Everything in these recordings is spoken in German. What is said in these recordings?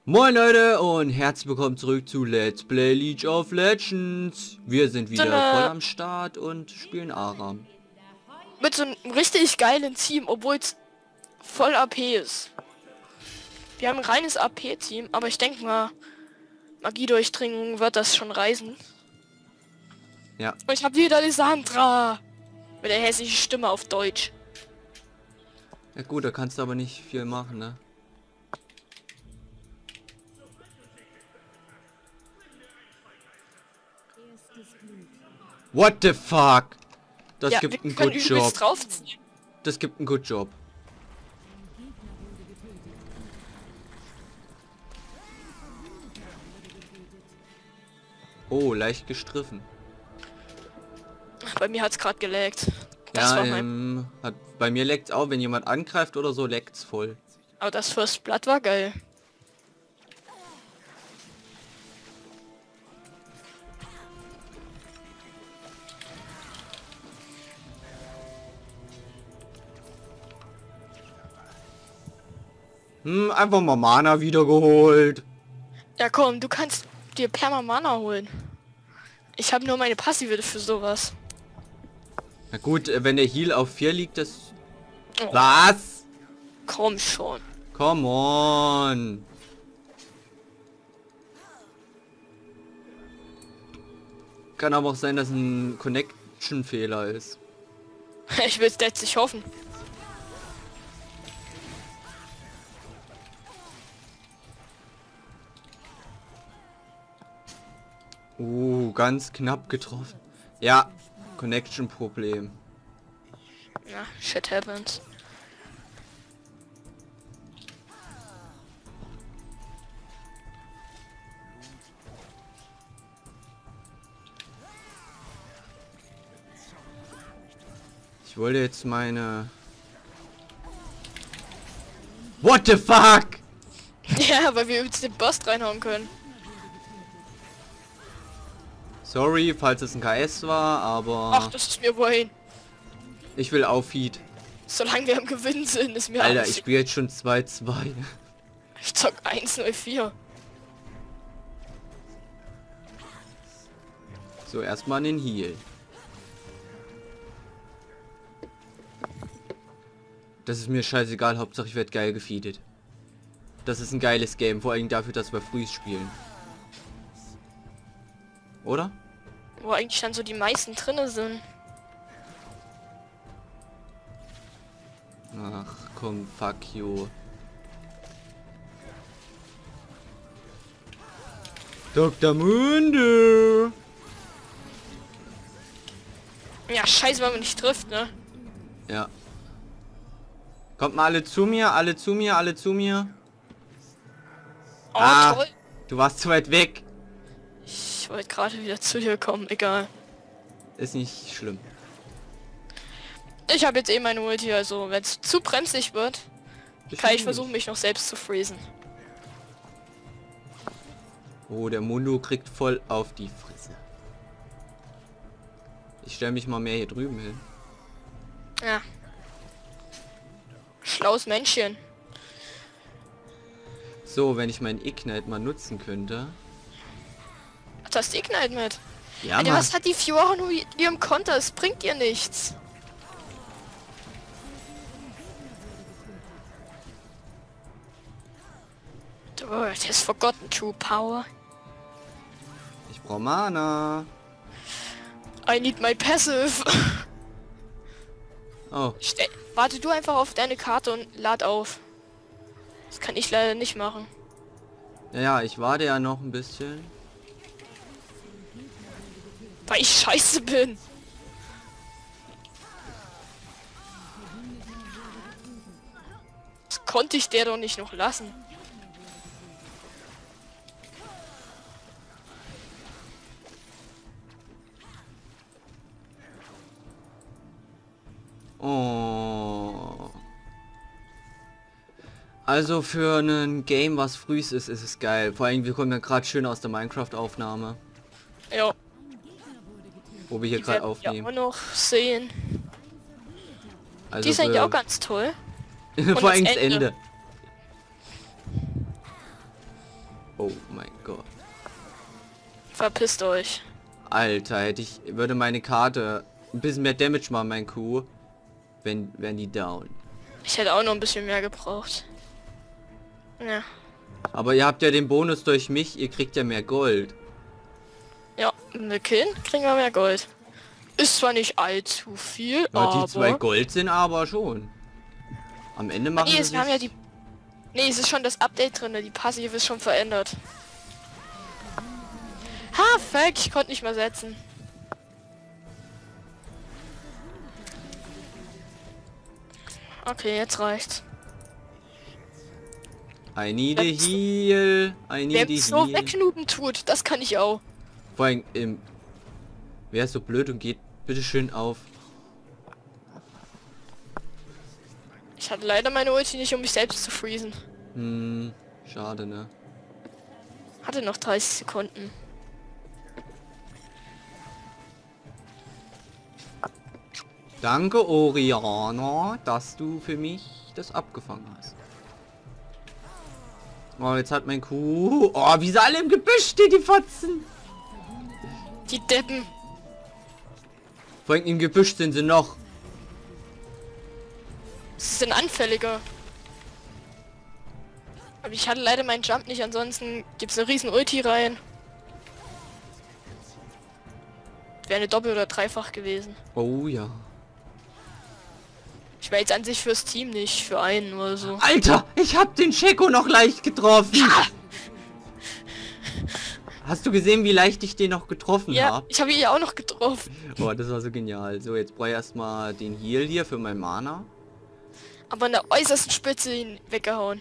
Moin Leute und herzlich willkommen zurück zu Let's Play League of Legends. Wir sind wieder voll am Start und spielen Aram. Mit so einem richtig geilen Team, obwohl es voll AP ist. Wir haben ein reines AP-Team, aber ich denke mal, Magiedurchdringung wird das schon reisen. Ja. Und ich habe wieder die Sandra mit der hessischen Stimme auf Deutsch. Ja gut, da kannst du aber nicht viel machen, ne? What the fuck? Das Ja, gibt einen können Good übrigens Job. draufziehen. Das gibt einen Good Job. Oh, leicht gestriffen. Bei mir hat es gerade gelaggt. Das Ja, war mein... bei mir leckt's auch, wenn jemand angreift oder so, leckt's voll. Aber das First Blood war geil. Einfach mal Mana wiedergeholt. Ja komm, du kannst dir Perma-Mana holen. Ich habe nur meine Passive für sowas. Na gut, wenn der Heal auf 4 liegt, das... Oh. Was? Komm schon. Come on. Kann aber auch sein, dass ein Connection-Fehler ist. Ich will es letztlich hoffen. Ganz knapp getroffen. Ja, Connection-Problem. Ja, shit happens. Ich wollte jetzt meine... What the fuck? Ja, weil wir übrigens den Boss reinhauen können. Sorry, falls es ein KS war, aber... Ach, das ist mir wohin. Ich will auf Feed. Solange wir am Gewinn sind, ist mir Alter, alles... ich spiele jetzt schon 2-2. Ich zock 1-0-4. So, erstmal den Heal. Das ist mir scheißegal, Hauptsache ich werde geil gefeedet. Das ist ein geiles Game, vor allem dafür, dass wir früh spielen. Oder? Wo eigentlich dann so die meisten drinne sind. Ach komm, fuck you. Dr. Mundo! Ja, scheiße, weil man nicht trifft, ne? Ja. Kommt mal alle zu mir, alle zu mir, alle zu mir. Oh, Ah. toll. Du warst zu weit weg. Ich wollte gerade wieder zu dir kommen, egal. Ist nicht schlimm. Ich habe jetzt eh meine Ulti, also wenn es zu bremsig wird, kann ich versuchen, mich noch selbst zu freezen. Oh, der Mundo kriegt voll auf die Fresse. Ich stelle mich mal mehr hier drüben hin. Ja. Schlaues Männchen. So, wenn ich meinen Ignite mal nutzen könnte. Ach, das Ignite mit. Ja, Alter, Mann. was hat die Fiora nur ihrem Konter? Es bringt ihr nichts. The world has forgotten true power. Ich brauche Mana. I need my passive. Oh, Warte du einfach auf deine Karte und lad auf. Das kann ich leider nicht machen. ja, ich warte ja noch ein bisschen. Weil ich scheiße bin. Das konnte ich der doch nicht noch lassen. Oh. Also für ein Game, was früh ist es geil. Vor allem, wir kommen ja gerade schön aus der Minecraft-Aufnahme. Ja. Wo wir hier Die gerade werden wir aufnehmen. auch noch sehen. Also Die ist eigentlich auch ganz toll. vor allem das das Ende. Ende. Verpisst euch. Alter, würde meine Karte ein bisschen mehr Damage machen, mein Kuh, wären die down. Ich hätte auch noch ein bisschen mehr gebraucht. Ja. Aber ihr habt ja den Bonus durch mich, ihr kriegt ja mehr Gold. Ja, wenn wir killen, kriegen wir mehr Gold. Ist zwar nicht allzu viel, Ja, aber... die 2 Gold sind aber schon. Am Ende machen Nee, wir wir haben ja die... Nee, es ist schon das Update drin, die Passive ist schon verändert. Ha, fuck, ich konnte nicht mehr setzen. Okay, jetzt reicht's. I need a heal. I Wer need a so heal. wegschnuben tut, das kann ich auch. Vor allem, wer ist so blöd und geht bitte schön auf. Ich hatte leider meine Ulti nicht, um mich selbst zu freezen. Hm, schade, ne? Hatte noch 30 Sekunden. Danke, Oriana, dass du für mich das abgefangen hast. Oh, jetzt hat mein Kuh... Oh, wie sie alle im Gebüsch stehen, die Fotzen. Die Deppen. Vor allem im Gebüsch sind sie noch. Sie sind anfälliger. Aber ich hatte leider meinen Jump nicht, ansonsten gibt es eine riesen Ulti rein. Wäre eine Doppel- oder Dreifach gewesen. Oh ja. Ich wäre jetzt an sich fürs Team nicht, für einen oder so. Alter, ich hab den Checo noch leicht getroffen. Hast du gesehen, wie leicht ich den noch getroffen Ja, habe? ich habe ihn ja auch noch getroffen. Boah, das war so genial. So, jetzt brauche ich erstmal den Heal hier für mein Mana. Aber an der äußersten Spitze ihn weggehauen.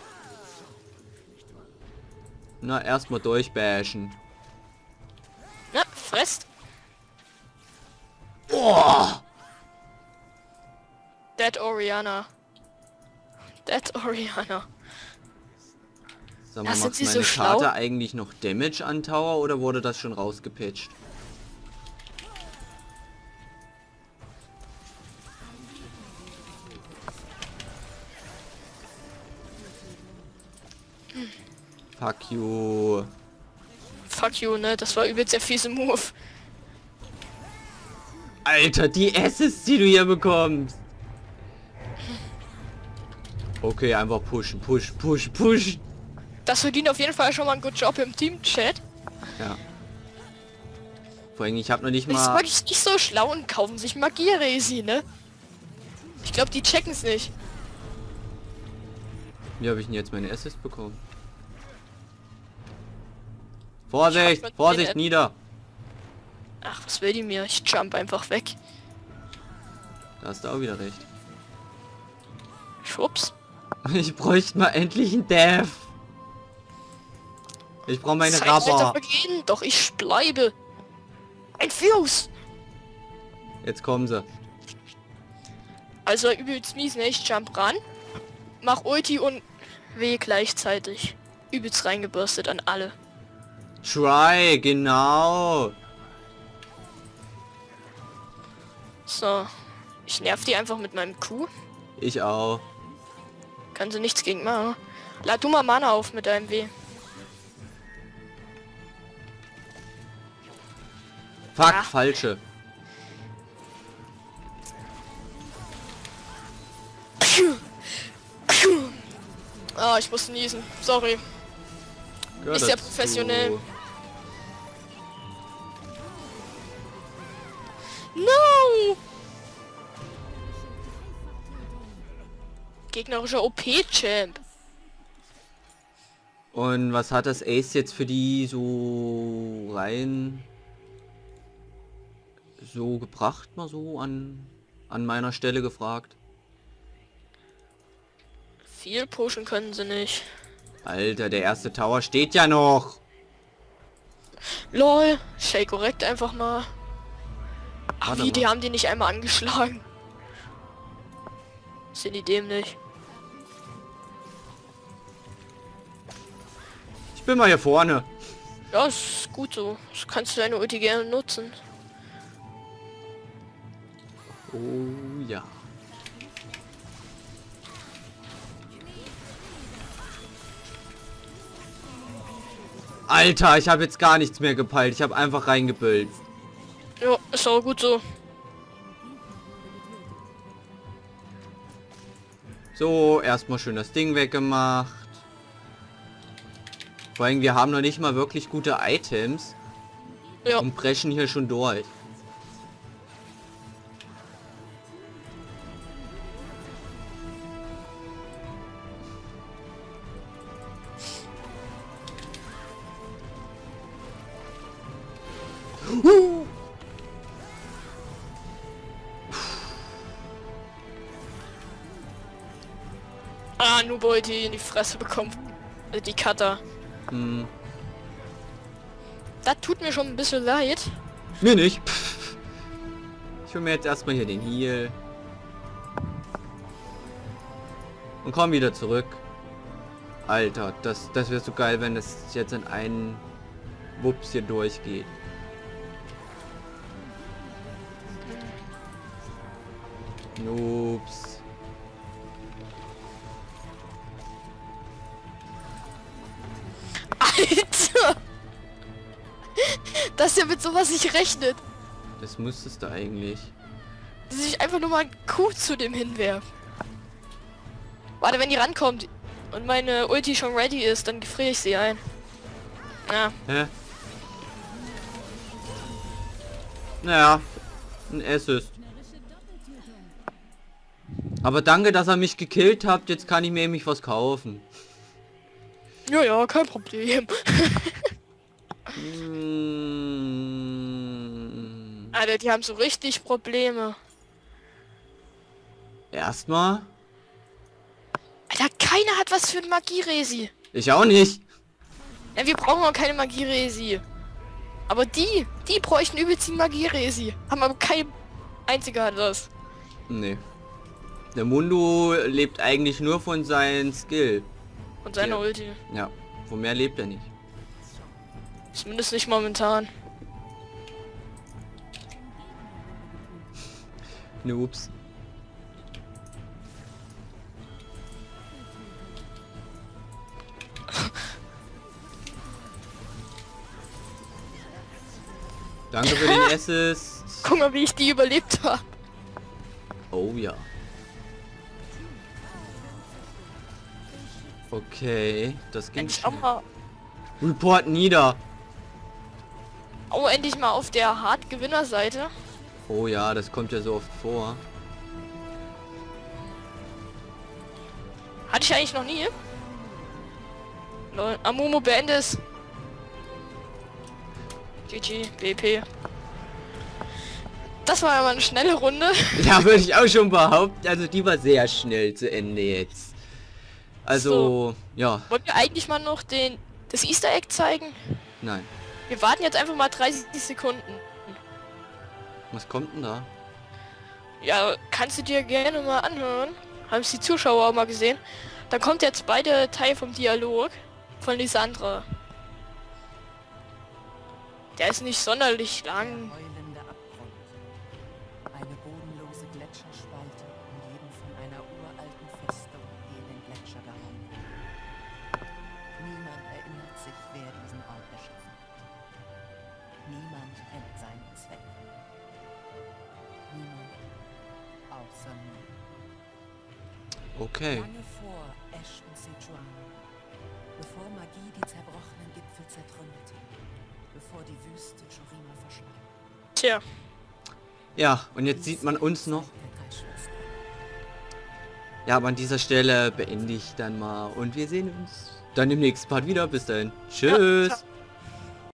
Na, erstmal durchbashen. Na, fresst. Boah! Dead Oriana. Dead Oriana. Sag mal, Ja, sind macht sie meine so Karte schlau? eigentlich noch Damage an Tower oder wurde das schon rausgepatcht? Fuck you. Fuck you, ne? Das war übelst der fiese Move. Alter, die Assists, die du hier bekommst. Okay, einfach pushen, push. Das verdient auf jeden Fall schon mal einen guten Job im Team-Chat. Ja. Vor allem, ich habe noch nicht Das ist mal... wirklich nicht so schlau und kaufen sich Magie-Resi, ne? Ich glaube, die checken es nicht. Wie habe ich denn jetzt meine Assist bekommen? Ich Vorsicht, hab Vorsicht, mit nieder. Ach, was will die mir? Ich jump einfach weg. Da hast du auch wieder recht. Schwupps. Ich bräuchte mal endlich einen Death. Ich brauche meine Zeit weiter Rabba. vergehen, doch ich bleibe. Ein Fuse. Jetzt kommen sie. Also übelst mies, ne? Ich jump ran, mach Ulti und W gleichzeitig. Übelst reingebürstet an alle. Try, genau. So. Ich nerv die einfach mit meinem Q. Ich auch. Kann sie nichts gegen machen. Lad du mal Mana auf mit deinem W. Fuck, Ja. falsche. Ah, ich muss niesen. Sorry. Gehört Ist ja dazu. professionell. No! Gegnerischer OP-Champ. Und was hat das Ace jetzt für die so rein so gebracht, mal so an meiner Stelle gefragt? Viel pushen können sie nicht. Alter, der erste Tower steht ja noch. LOL. Shake korrekt einfach mal. Ach Warte wie, mal. die haben die nicht einmal angeschlagen. Sind die dämlich. Ich bin mal hier vorne. Ja, ist gut so. Das kannst du deine Ulti gerne nutzen. Oh ja. Alter, ich habe jetzt gar nichts mehr gepeilt. Ich habe einfach reingebüllt. Ja, ist auch gut so. So, erstmal schön das Ding weggemacht. Vor allem, wir haben noch nicht mal wirklich gute Items. Ja. Und brechen hier schon durch. Ah, nur wollte in die Fresse bekommen. Die Cutter. Hm. Das tut mir schon ein bisschen leid. Mir nicht. Ich hole mir jetzt erstmal hier den Heal. Und komm wieder zurück. Alter, das wäre so geil, wenn das jetzt in einen Wups hier durchgeht. Ups. Alter! Dass er mit sowas nicht rechnet. Das müsstest du eigentlich. Dass ich einfach nur mal einen Kuh zu dem hinwerf. Warte, wenn die rankommt und meine Ulti schon ready ist, dann gefriere ich sie ein. Ja. Hä? Naja, ein Assist. Aber danke, dass ihr mich gekillt habt. Jetzt kann ich mir nämlich was kaufen. Ja, ja, kein Problem. Alter, die haben so richtig Probleme. Erstmal. Alter, keiner hat was für ein Magie-Resi. Ich auch nicht. Ja, wir brauchen auch keine Magie-Resi. Aber die bräuchten übelst die Magie-Resi. Haben aber kein einziger hat das. Nee. Der Mundo lebt eigentlich nur von seinem Skill. Und seine Ja. Ulti. Ja, von mehr lebt er nicht. Zumindest nicht momentan. Ups. Danke für den Assist. Guck mal, wie ich die überlebt habe. Oh ja. Okay, das ging Endlich auch schnell. mal, Report nieder. endlich mal auf der Hard-Gewinner-Seite. Oh ja, das kommt ja so oft vor. Hatte ich eigentlich noch nie. Lol, Amumu beendet. GG, BP. Das war ja mal eine schnelle Runde. Ja, würde ich auch schon behaupten. Also die war sehr schnell zu Ende jetzt. Also, ja, Wollen wir eigentlich mal noch das Easter Egg zeigen? nein. Wir warten jetzt einfach mal 30 Sekunden. Was kommt denn da? Ja, kannst du dir gerne mal anhören. Haben es die Zuschauer auch mal gesehen. Da kommt jetzt beide Teil vom Dialog von Lisandra. Der ist nicht sonderlich lang. Heulender Abgrund. Eine bodenlose Gletscherspalte, umgeben von einer uralten Festung, die in den Gletscher gehauen wurde. Niemand erinnert sich, wer diesen Ort erschaffen hat. Niemand kennt seinen Zweck. Niemand außer mir. Okay. Lange vor Ashton Sichuan, bevor Magie die zerbrochenen Gipfel zertrümmerte, bevor die Wüste Shurima verschlang. Tja, Ja, und jetzt sieht man uns noch. Ja, aber an dieser Stelle beende ich dann mal. Und wir sehen uns dann im nächsten Part wieder. Bis dahin. Tschüss. ciao.